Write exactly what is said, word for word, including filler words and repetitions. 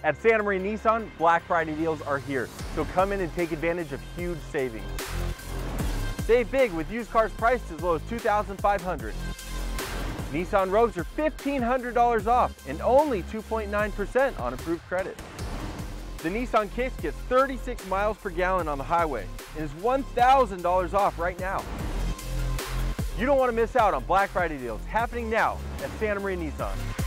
At Santa Maria Nissan, Black Friday deals are here, so come in and take advantage of huge savings. Save big with used cars priced as low as two thousand five hundred dollars. Nissan Rogues are fifteen hundred dollars off and only two point nine percent on approved credit. The Nissan Kicks gets thirty-six miles per gallon on the highway and is one thousand dollars off right now. You don't want to miss out on Black Friday deals happening now at Santa Maria Nissan.